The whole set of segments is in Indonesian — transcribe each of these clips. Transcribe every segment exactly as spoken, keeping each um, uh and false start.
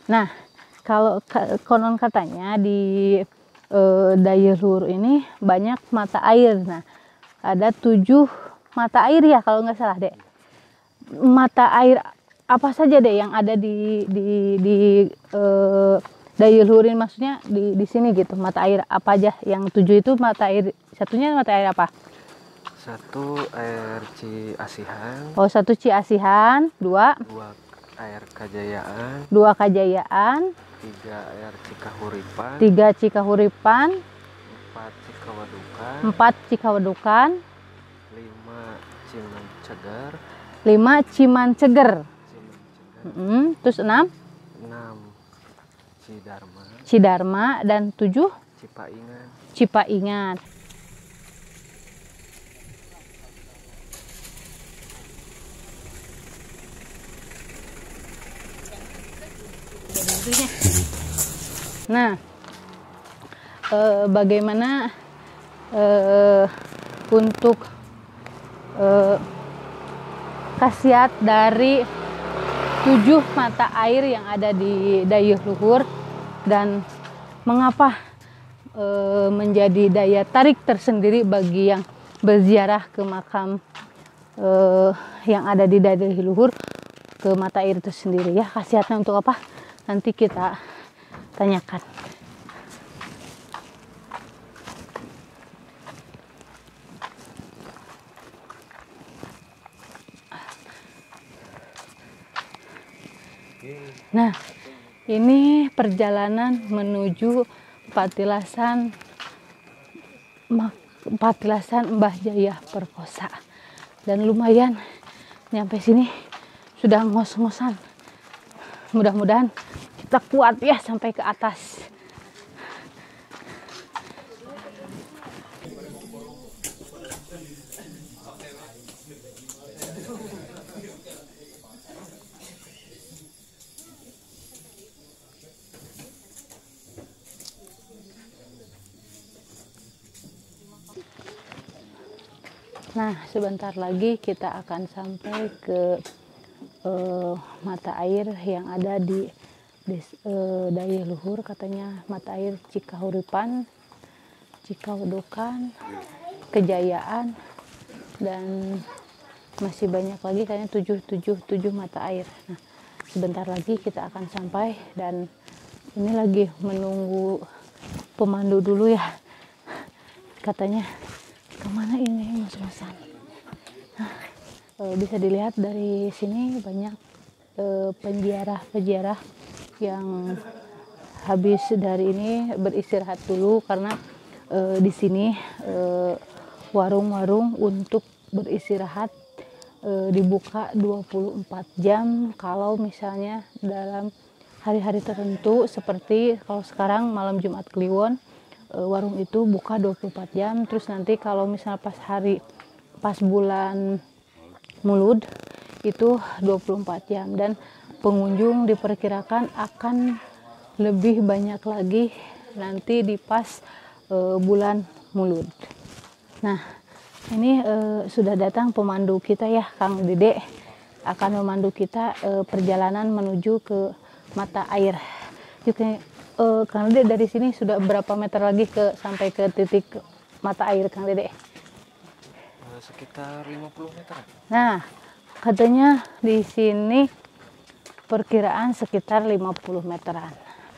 Nah, kalau konon katanya di e, Daya Luhur ini banyak mata air. Nah, ada tujuh mata air ya kalau nggak salah dek. Mata air apa saja deh yang ada di di di e, Daya Luhur ini, maksudnya di di sini gitu. Mata air apa aja? Yang tujuh itu mata air, satunya mata air apa? Satu air Ciasihan. Oh, satu Ciasihan, dua. Dua air Kajayaan. Dua Kajayaan. Tiga air Cikahuripan. Tiga Cikahuripan. Empat Cikawadukan. Empat Cikawadukan. Lima Cimanceger. Lima Cimanceger. Cimanceger. Hmm, terus enam. Enam Cidarma. Cidarma dan tujuh Cipaingan. Cipaingan. Nah, eh, bagaimana eh, untuk eh, khasiat dari tujuh mata air yang ada di Daya Luhur dan mengapa eh, menjadi daya tarik tersendiri bagi yang berziarah ke makam eh, yang ada di Daya Luhur, ke mata air itu sendiri ya. Khasiatnya untuk apa? Nanti kita tanyakan. Nah, ini perjalanan menuju Patilasan Patilasan Mbah Jaya Perkosa. Dan lumayan nyampe sini sudah ngos-ngosan. Mudah-mudahan kita kuat ya sampai ke atas. Nah, sebentar lagi kita akan sampai ke uh, mata air yang ada di des, uh, Daya Luhur, katanya mata air Cikahuripan, Cikawadukan, Kejayaan, dan masih banyak lagi, kayaknya tujuh, tujuh, tujuh mata air. Nah, sebentar lagi kita akan sampai dan ini lagi menunggu pemandu dulu ya. Katanya kemana ini ngos-ngosan. Nah, e, bisa dilihat dari sini banyak penziarah-penziarah yang habis dari ini beristirahat dulu karena e, di sini warung-warung untuk beristirahat e, dibuka dua puluh empat jam. Kalau misalnya dalam hari-hari tertentu seperti kalau sekarang malam Jumat Kliwon, warung itu buka dua puluh empat jam. Terus nanti kalau misalnya pas hari pas bulan Mulud itu dua puluh empat jam, dan pengunjung diperkirakan akan lebih banyak lagi nanti di pas e, bulan Mulud. Nah, ini e, sudah datang pemandu kita ya, Kang Dede akan memandu kita e, perjalanan menuju ke mata air. Jadi, Uh, Kang Dede dari sini sudah berapa meter lagi ke sampai ke titik mata air, Kang Dede? Sekitar lima puluh meter. Nah, katanya di sini perkiraan sekitar lima puluh meteran.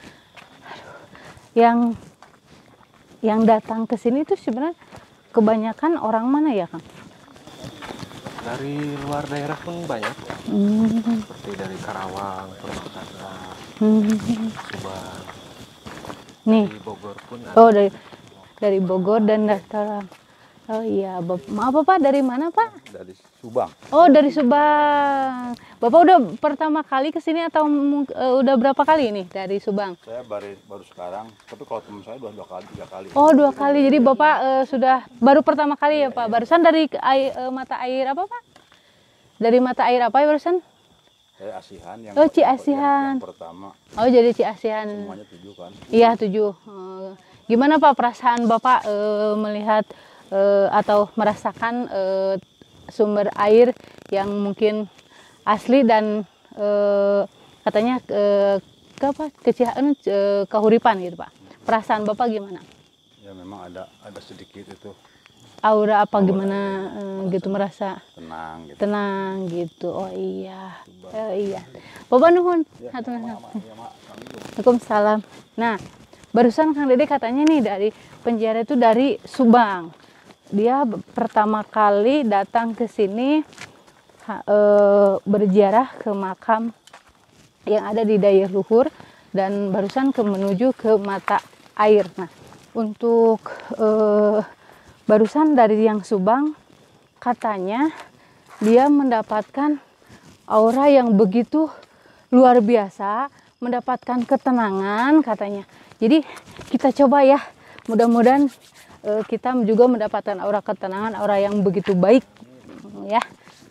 Yang yang datang ke sini itu sebenarnya kebanyakan orang mana ya, Kang? Dari luar daerah pun banyak. Hmm. Seperti dari Karawang, Purwakarta, hmm. Subang. Nih. Dari Bogor pun ada. Oh, dari dari Bogor dan Dastaran. Oh iya, Bapak, maaf Bapak, dari mana Pak? Dari Subang. Oh, dari Subang. Bapak udah pertama kali ke sini atau uh, udah berapa kali nih dari Subang? Saya baru baru sekarang, tapi kalau teman saya dua, dua kali, tiga kali. Oh, dua kali. Jadi Bapak uh, sudah baru pertama kali ya, ya Pak? Ya. Barusan dari air, uh, mata air apa Pak? Dari mata air apa ya barusan? Saya Asihan yang, oh, Ciasihan. yang, yang pertama. Oh, jadi Ciasihan. Semuanya tujuh kan? Iya, tujuh. Uh, gimana Pak perasaan Bapak uh, melihat uh, atau merasakan uh, sumber air yang mungkin asli dan uh, katanya uh, ke apa kecihaan e, kahuripan gitu Pak. Perasaan Bapak gimana? Ya memang ada ada sedikit itu Aura apa Aura, gimana ya, e, gitu merasa tenang gitu. tenang gitu. Oh iya. Oh iya. Bapak nuhun. Ya, Hatur nuhun. sama-sama. Ya, Mak. Waalaikumsalam. Nah, barusan Kang Dede katanya nih dari penjara itu dari Subang. Dia b- pertama kali datang ke sini ha- eh, berziarah ke makam yang ada di daerah luhur dan barusan ke menuju ke mata air. Nah, untuk eh, barusan dari yang Subang katanya dia mendapatkan aura yang begitu luar biasa, mendapatkan ketenangan katanya. Jadi kita coba ya, mudah-mudahan eh, kita juga mendapatkan aura ketenangan, aura yang begitu baik ya.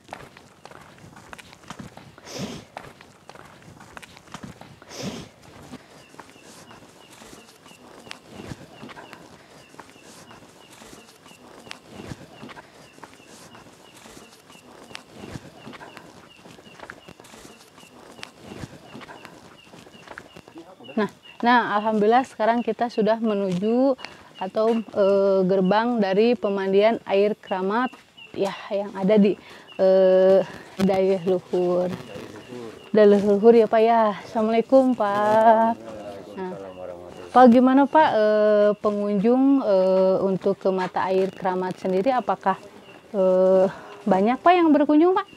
Nah, nah alhamdulillah sekarang kita sudah menuju atau e, gerbang dari pemandian air keramat ya yang ada di e, daerah luhur. Daerah luhur ya Pak ya. Assalamualaikum Pak. Nah, Pak gimana Pak e, pengunjung e, untuk ke mata air keramat sendiri apakah e, banyak Pak yang berkunjung Pak?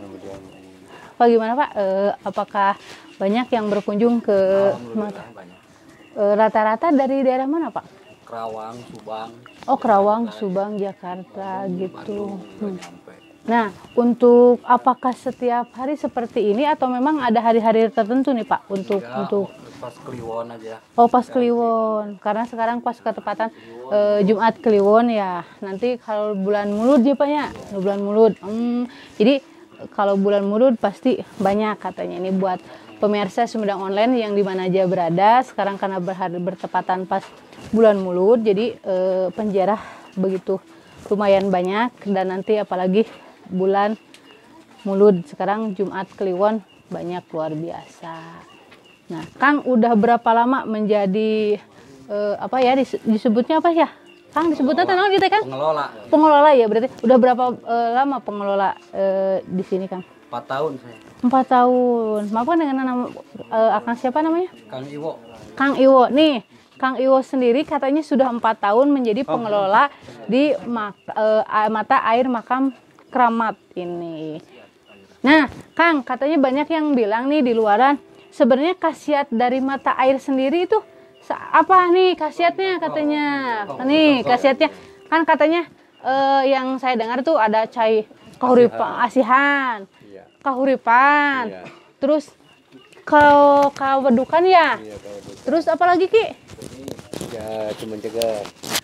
Pak gimana Pak? E, apakah banyak yang berkunjung ke mata? E, rata-rata dari daerah mana Pak? Kerawang, Subang. Oh Kerawang, Subang, Jakarta gitu. Hmm. Nah untuk apakah setiap hari seperti ini atau memang ada hari-hari tertentu nih Pak untuk Enggak, untuk pas Kliwon aja. Oh pas Kliwon karena sekarang pas ketepatan e, Jumat Kliwon ya nanti kalau bulan Mulud ya Pak ya bulan Mulud. Hmm, jadi kalau bulan Mulud pasti banyak katanya ini buat pemirsa Sumedang Online yang di mana aja berada sekarang karena berhari bertepatan pas bulan Mulud jadi e, penjara begitu lumayan banyak dan nanti apalagi bulan Mulud sekarang Jumat Kliwon banyak luar biasa. Nah Kang udah berapa lama menjadi e, apa ya disebutnya apa ya Kang disebutnya tenang gitu Kang? Pengelola. Pengelola ya berarti udah berapa e, lama pengelola e, di sini Kang? empat tahun saya. Empat tahun. Maafkan dengan nama e, Akang siapa namanya? Kang Iwo. Kang Iwo nih. Kang Iwo sendiri katanya sudah empat tahun menjadi pengelola di mak, e, mata air makam keramat ini. Nah, Kang katanya banyak yang bilang nih di luaran sebenarnya khasiat dari mata air sendiri itu apa nih khasiatnya katanya? Nih khasiatnya kan katanya eh, yang saya dengar tuh ada cai kahuripan asihan, kahuripan, Iya. terus kalau kawedukan ya, terus apa lagi Ki? Ya, cuma cegar.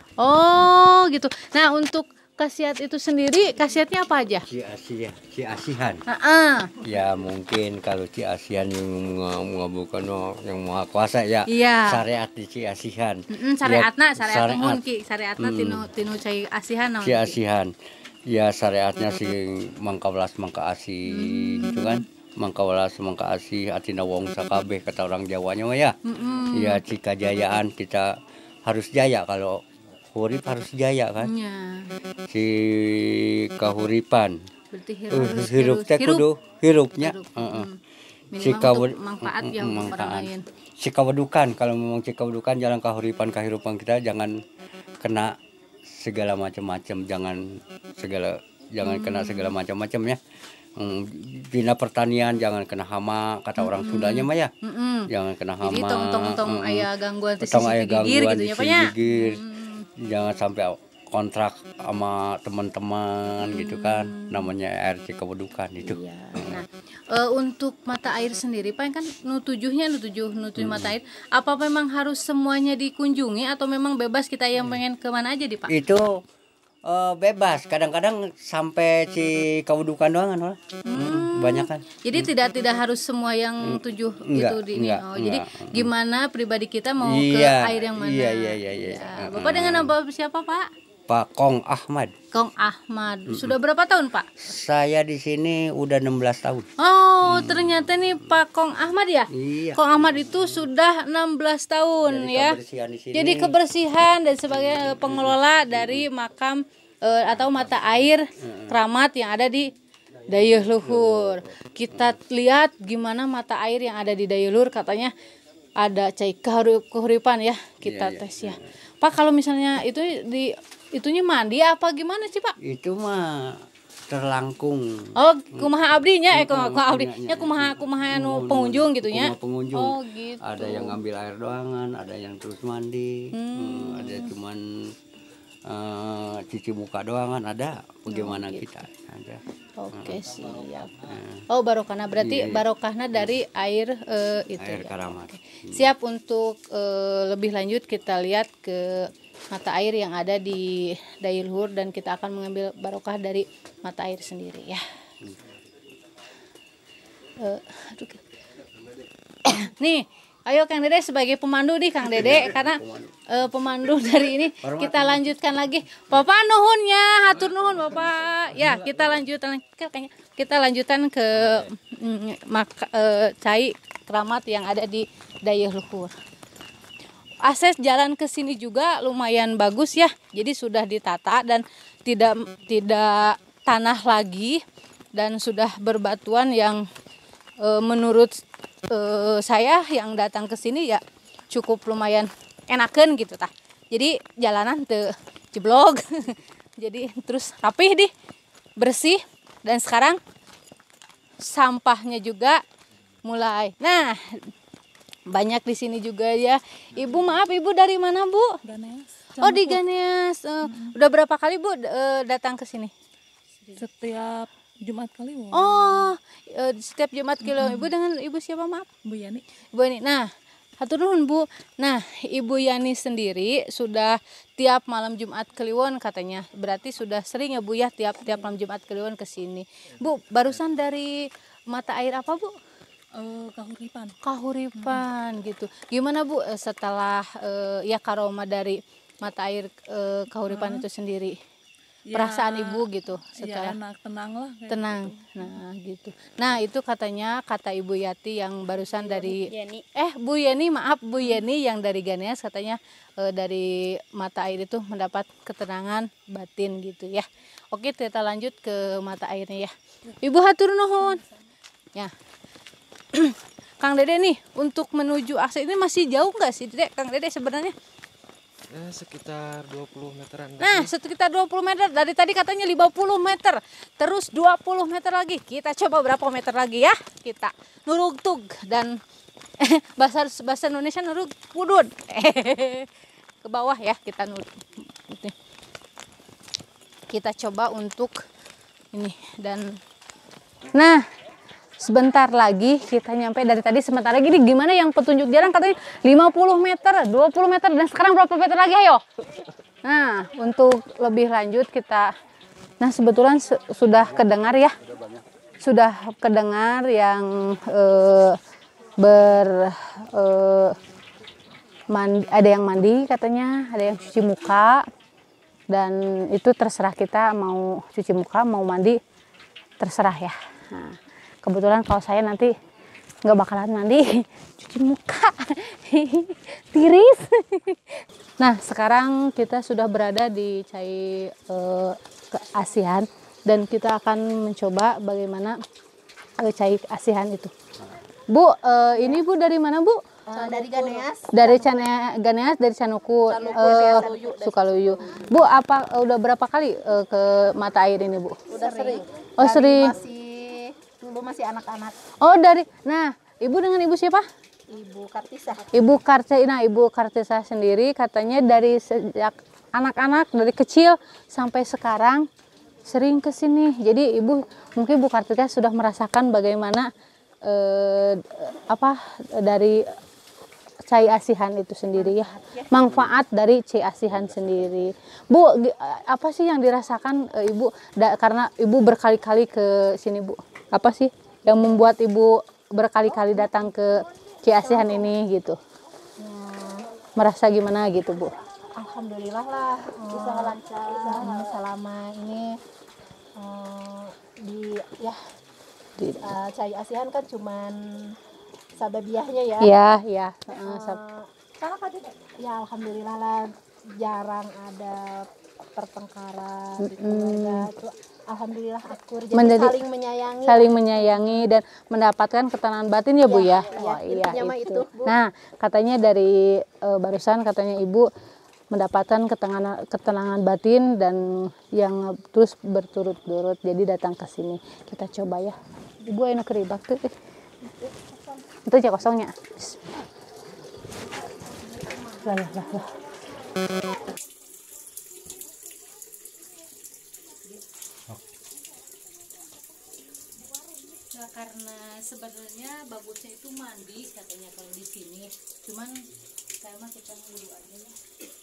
Oh gitu. Nah untuk khasiat itu sendiri khasiatnya apa aja? Si Asia, si Asihan. Nah, Ya mungkin kalau si Asihan yang mengabulkan yang maha kuasa ya. Iya. Syariat di si Asihan. mm syariatna, Ya, syariat nuhun Ki, syariatna Hmm. tinu tinu cai asihan naon Si Ki? Asihan. Ya syariatnya si mangka welas mangka asih gitu kan. Mangka welas mangka asih atina wong sakabeh kata orang Jawanya mah ya. Mm-mm. Ya jika jayaan kita harus jaya kalau hurip harus jaya kan. Iya. Si kahuripan Berarti uh, harus hirup teh kudu hirupnya Hirup. heeh. Mm. Si Minimal kawed- untuk manfaat mm, yang mm, untuk orang manfaat. lain. Si kawedukan kalau memang si kawedukan jalan kahuripan kahirupan kita jangan kena segala macam-macam jangan segala jangan kena segala macam-macam ya. Hmm, Dina pertanian jangan kena hama kata orang Sundanya mah ya. Mm-mm. Jangan kena hama. Jadi tong-tong-tong mm, aya gangguan di Tong sisi aya gigir gangguan gitu di ya Pak sisi ya. gigir. Mm. Jangan sampai kontrak sama teman-teman gitu kan. Namanya R C kewedukan itu. Iya. Nah, e, untuk mata air sendiri Pak kan nu tujuhnya nu tujuh nu tujuh mata air. Apa memang harus semuanya dikunjungi atau memang bebas kita yang pengen kemana aja di Pak? Itu eh, bebas. Kadang-kadang sampai si kewedukan doang kan. Hmm. Banyak kan. Jadi tidak tidak harus semua yang tujuh Enggak, itu di ini. enggak, Oh, jadi enggak. gimana pribadi kita mau Iya, ke air yang mana? iya, iya, iya, iya. Ya, Heeh. Bapak dengan nama siapa Pak? Pak Kong Ahmad. Kong Ahmad. Sudah berapa tahun, Pak? Saya di sini udah enam belas tahun. Oh, ternyata nih Pak Kong Ahmad ya? Iya. Kong Ahmad itu sudah enam belas tahun Jadi ya. kebersihan di sini. Jadi kebersihan dan sebagai pengelola dari makam eh, atau mata air keramat yang ada di Dayeuh Luhur. Kita lihat gimana mata air yang ada di Dayeuh Luhur, katanya ada cai kahuripan ya, kita Iya, iya. tes ya. Pak, kalau misalnya itu di itunya mandi apa gimana sih, Pak? Itu mah terlangkung. Oh, kumaha abdinya eh kumaha Kumaha abdi. Ya kumaha kumaha anu pengunjung gitu nya. Kumaha pengunjung. Oh, gitu. Ada yang ngambil air doangan, ada yang terus mandi, hmm, ada cuman eh, cuci muka doangan, ada. Bagaimana kita? Ada. Oke, siap. Oh, barokahna berarti Iya, iya. barokahna dari air eh, itu Air ya. karamat. Siap untuk eh, lebih lanjut kita lihat ke mata air yang ada di Dayeuh Luhur dan kita akan mengambil barokah dari mata air sendiri ya. Eh, aduh. Nih, ayo Kang Dede sebagai pemandu nih Kang Dede karena eh, pemandu dari ini kita lanjutkan lagi. Bapak nuhunnya, hatur nuhun Bapak. Ya, kita lanjutkan kita lanjutkan ke mm, maka, eh, cai keramat yang ada di Dayeuh Luhur. Akses jalan ke sini juga lumayan bagus ya. Jadi sudah ditata dan tidak tidak tanah lagi dan sudah berbatuan yang e, menurut e, saya yang datang ke sini ya cukup lumayan enakan gitu tah. Jadi jalanan teu jeblok. Jadi terus rapih deh, bersih dan sekarang sampahnya juga mulai. Nah, banyak di sini juga ya. Ibu maaf, Ibu dari mana, Bu? Ganeas. Oh, di Ganeas. Uh, hmm. Udah berapa kali, Bu, uh, datang ke sini? Setiap Jumat Kliwon. Oh, uh, setiap Jumat Kliwon. Ibu dengan Ibu siapa, maaf? Bu Yani. Bu Yani. Nah, hatur nuhun, Bu. Nah, Ibu Yani sendiri sudah tiap malam Jumat Kliwon katanya. Berarti sudah sering ya, Bu ya, tiap tiap malam Jumat Kliwon ke sini. Bu, barusan dari mata air apa, Bu? Uh, kahuripan. Kahuripan hmm. gitu. Gimana Bu setelah uh, ya karoma dari mata air uh, kahuripan uh, itu sendiri? Ya, perasaan Ibu gitu setelah ya enak, tenang lah. Tenang. Gitu. Nah, gitu. Nah, itu katanya kata Ibu Yati yang barusan dari Yeni. Eh, Bu Yeni, maaf Bu Yeni yang dari Ganeas katanya uh, dari mata air itu mendapat ketenangan batin gitu ya. Oke, kita lanjut ke mata airnya ya. Ibu hatur nuhun. Ya. Kang Dede nih untuk menuju akses ini masih jauh nggak sih Dede, Kang Dede sebenarnya? Ya, sekitar dua puluh meteran. Nah, sekitar dua puluh meter. Dari tadi katanya lima puluh meter. Terus dua puluh meter lagi. Kita coba berapa meter lagi ya? Kita nurug tug dan bahasa bahasa Indonesia nurug pudut. Ke bawah ya kita nurug. Kita coba untuk ini dan nah, sebentar lagi kita nyampe. Dari tadi sebentar lagi nih, gimana yang petunjuk jalan katanya lima puluh meter, dua puluh meter dan sekarang berapa meter lagi ayo. Nah, untuk lebih lanjut kita nah sebetulnya se sudah kedengar ya. Sudah kedengar yang eh, ber eh, mandi, ada yang mandi katanya, ada yang cuci muka dan itu terserah kita mau cuci muka, mau mandi terserah ya. Nah, kebetulan kalau saya nanti nggak bakalan mandi, cuci muka, tiris. Nah, sekarang kita sudah berada di cai eh, keasihan dan kita akan mencoba bagaimana eh, cai asihan itu. Bu, eh, ini Bu dari mana Bu? Uh, dari Ganeas. Dari Cane, Ganeas, dari Canuku, Canuku, eh, Sukaluyu. Sukaluyu. Bu, apa udah berapa kali eh, ke mata air ini Bu? Udah sering. Oh, Dari sering. Masih dulu masih anak-anak. Oh, dari. Nah, Ibu dengan Ibu siapa? Ibu Kartisa. Ibu Kartisa, nah Ibu Kartisa sendiri katanya dari sejak anak-anak dari kecil sampai sekarang sering ke sini. Jadi Ibu mungkin Bu Kartisa sudah merasakan bagaimana eh, apa dari cai asihan itu sendiri ya, manfaat dari cai asihan sendiri. Bu, apa sih yang dirasakan eh, Ibu da, karena Ibu berkali-kali ke sini Bu? Apa sih yang membuat Ibu berkali-kali datang ke cai asihan ini gitu? Merasa gimana gitu Bu? alhamdulillah lah usaha lancar, usaha selama ini eh, di ya Di, uh, cai asihan kan cuman sababiahnya ya. ya, ya. Eh, Heeh, sab- ya alhamdulillah lah jarang ada pertengkaran di Mm-mm. keluarga. Itu alhamdulillah akur, jadi Menjadi- saling menyayangi. saling menyayangi dan mendapatkan ketenangan batin ya Bu Ya, ya. iya, Wah, iya intinya mah itu. itu, Bu. Nah, katanya dari eh, barusan katanya Ibu mendapatkan ketenangan ketenangan batin dan yang terus berturut-turut. Jadi datang ke sini. Kita coba ya. Ibu enak keribak tuh. Itu aja kosongnya. Lah, lah, lah, lah. Nah, karena sebenarnya bagusnya itu mandi katanya kalau di sini, cuman saya mah kita dulu aja ya.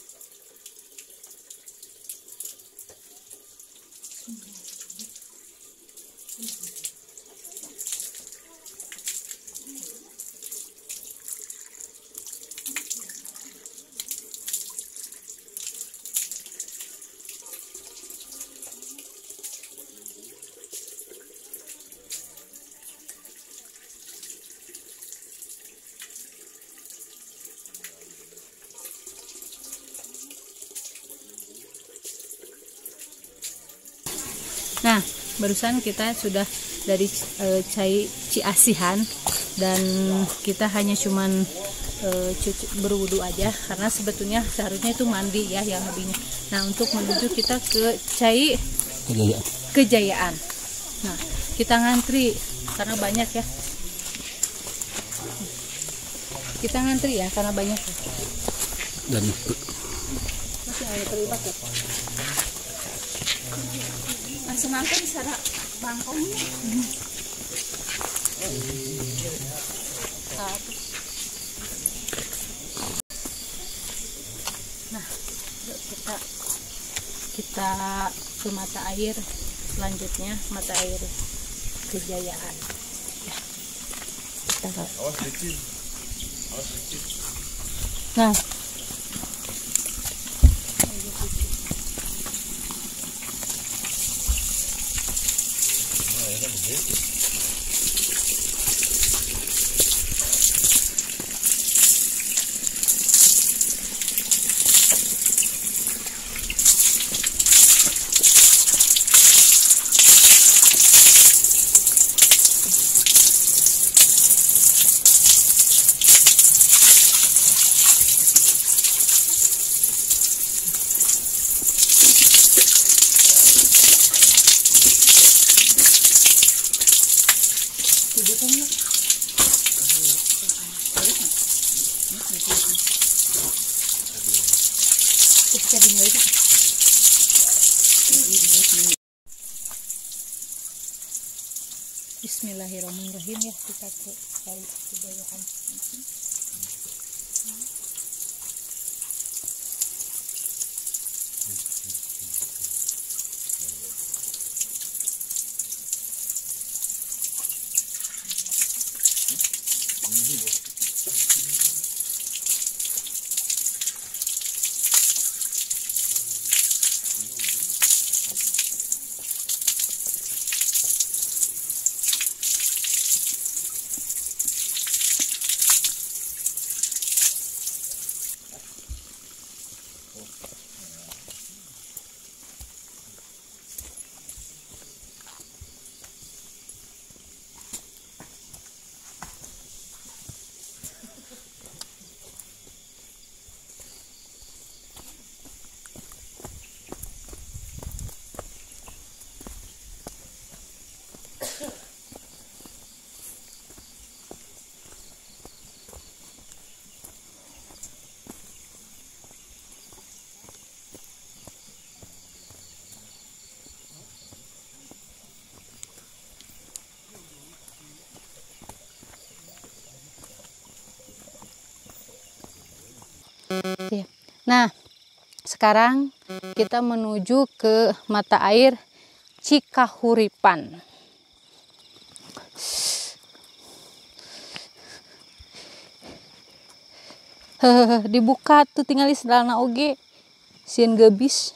Nah, barusan kita sudah dari eh, cai Ciasihan dan kita hanya cuman eh, cuci berwudu aja karena sebetulnya seharusnya itu mandi ya yang habisnya. Nah, untuk menuju kita ke cai Kejayaan. Kejayaan. Nah, kita ngantri karena banyak ya. Kita ngantri ya karena banyak ya. Dan Masih ada terlibat ya. Langsung angkat di sana bangkongnya. Nah, yuk kita kita ke mata air selanjutnya, mata air Kejayaan. Ya. Kita ke- Nah, Bismillahirrahmanirrahim ya, kita ke Cai Kejayaan. Ya. Nah, sekarang kita menuju ke mata air Cikahuripan. Hehehe, dibuka tuh tinggal di sedelana oge. sieun geubis.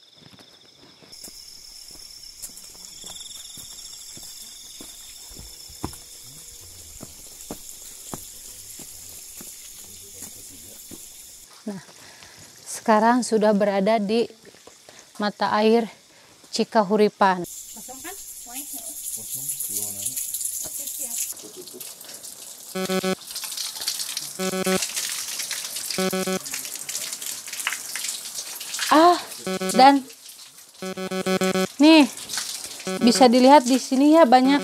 Nah, sekarang sudah berada di mata air Cikahuripan. Ah, dan nih bisa dilihat di sini ya banyak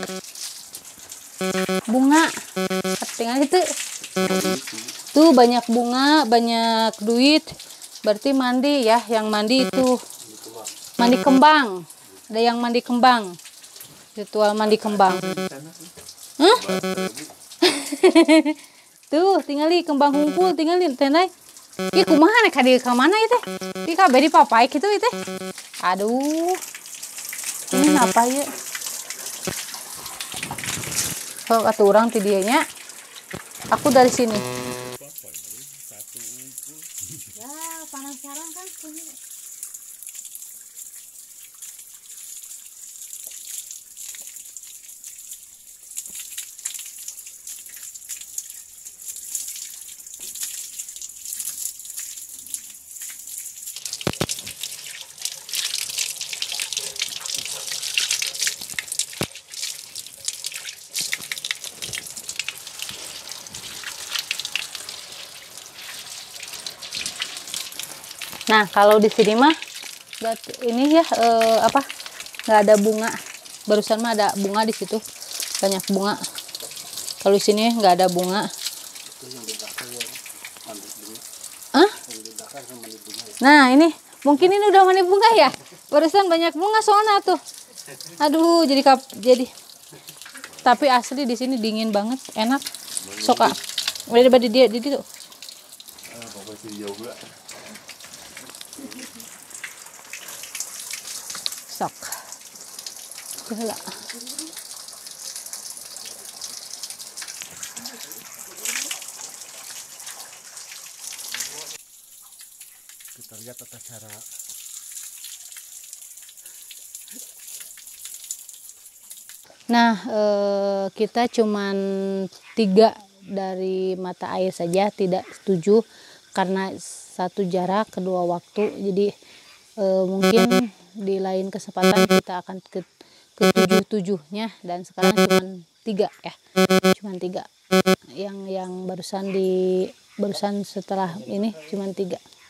bunga. Tinggal itu. Tuh banyak bunga, banyak duit. Berarti mandi ya, yang mandi itu mandi kembang. Ada yang mandi kembang. Ritual mandi kembang. Hah? Tuh, tinggali kembang hunkul, tinggali tendai. Ih, kumaha nek ka dieu ka mana ieu teh? Ih, kabeh dipapai kitu ieu teh. Aduh. Ini apa ya? Sok atuh urang ti dieu nya. Aku dari sini. Ya, penasaran kan punya. Nah, kalau di sini mah ini ya eh, apa? Nggak ada bunga. Barusan mah ada bunga di situ. Banyak bunga. Kalau di sini nggak ada bunga. Hah? Nah, ini mungkin ini udah mandi bunga ya. Barusan banyak bunga soalnya tuh. Aduh, jadi kap jadi. Tapi asli di sini dingin banget, enak. Sok ah. Udah di dia di situ. Sok. Gila. Kita lihat tata cara Nah, eh, kita cuman tiga dari mata air saja tidak setuju karena satu jarak, kedua waktu. Jadi eh, mungkin di lain kesempatan kita akan ke ke tujuh tujuhnya dan sekarang cuman tiga ya, cuman tiga. Yang yang barusan di barusan setelah ini cuman tiga.